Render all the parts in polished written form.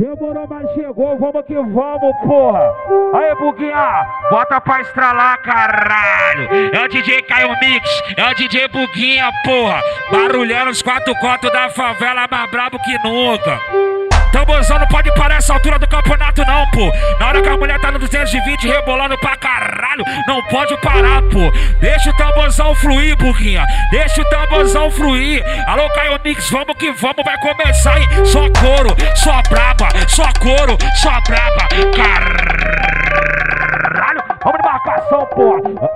Demorou, mas chegou, vamos que vamos, porra. Aí, Buguinha, bota pra estralar, caralho. É o DJ Caio Mix, é o DJ Buguinha, porra. Barulhando os quatro cantos da favela, mais brabo que nunca. Tamborzão não pode parar essa altura do campeonato não, pô. Na hora que a mulher tá no 220 rebolando pra caralho, não pode parar, pô. Deixa o tamborzão fluir, Buguinha. Deixa o tamborzão fluir. Alô, Caio Mix, vamos que vamos, vai começar, hein? Só couro, só braba, só couro, só braba. Caralho, vamos de marcação, pô.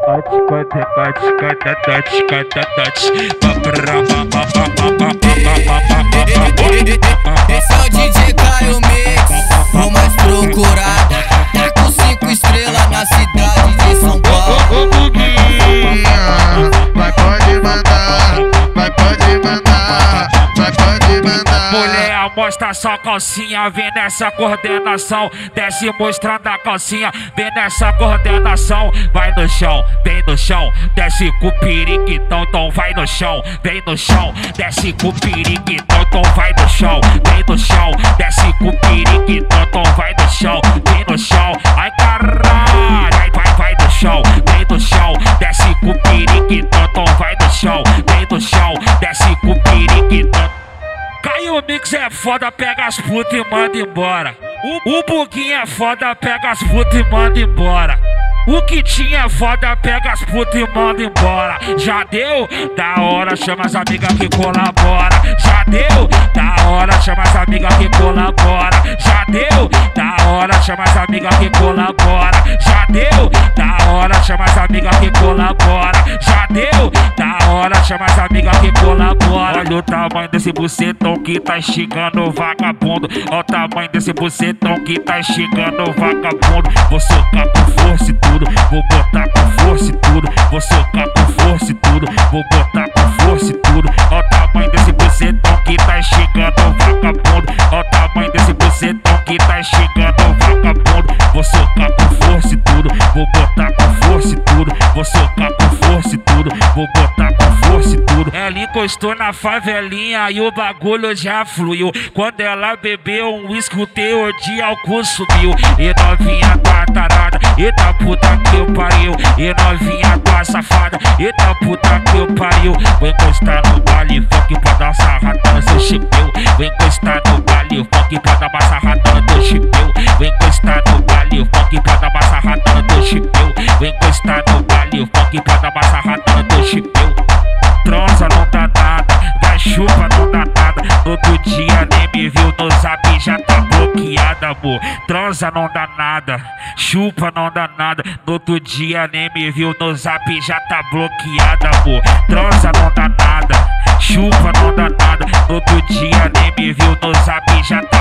Esse é o DJ Caio Mix, o mais procurado. Tá com 5 estrelas na cidade de São Paulo. Ô Buguinha, vai pode mandar, vai pode mandar, vai pode mandar. Mulher, mostra sua calcinha, vem nessa coordenação. Desce mostrando a calcinha, vem nessa coordenação. Vai no chão, vem no chão, desce com o periquitão, então vai no chão, vem no chão, desce com o periquitão, então vai no chão, vem no chão, desce com o periquitão, então vai no chão, vem no chão. Ai caralho, vai no chão, vem no chão, desce com o periquitão, então vai no chão, vem no chão, desce com o periquitão. Caio Mix é foda, pega as putas e manda embora. O Buguinha é foda, pega as putas e manda embora. O Kitinho é foda, pega as putas e manda embora. Já deu? Da hora, chama as amigas que colabora. Já deu? Da hora, chama as amigas que colabora. Já deu? Da hora, chama as amigas que colabora. Já deu? Da hora, chama as amigas que colabora. Já deu? Da hora, chama as amigas que colabora. Olha o tamanho desse bucetão que tá esticando o vagabundo. Olha o tamanho desse bucetão que tá esticando o vagabundo. Vou socar com força e tudo, vou botar com força e tudo. Vou socar com força e tudo, vou botar com força e tudo. Olha o tamanho desse bucetão que tá esticando o vagabundo. Olha o tamanho desse bucetão que tá esticando o vagabundo. Vou socar com força e tudo, vou botar com força e tudo. Vou socar com força e tudo, vou botar com força e tudo. Ela encostou na favelinha e o bagulho já fluiu. Quando ela bebeu um uísque, o teor de álcool subiu. E novinha tua tarada, eita puta que eu pariu. E novinha tua safada, eita puta que eu pariu. Vou encostar no baile funk pra dar uma sarrada no seu chipeu. Vou encostar no baile funk pra dar uma sarrada no teu chipeu. Vou encostar no baile funk pra dar uma sarrada no teu chipeu. Vou encostar no baile funk pra dar uma sarrada no teu chipeu. Transa não dá nada, vai chupa não dá nada. No outro dia nem me viu no zap, já tá bloqueada, amor. Transa não dá nada, chupa não dá nada. No outro dia nem me viu no zap, já tá bloqueada, amor. Transa não dá nada, chupa não dá nada. No outro dia nem me viu no zap, já tá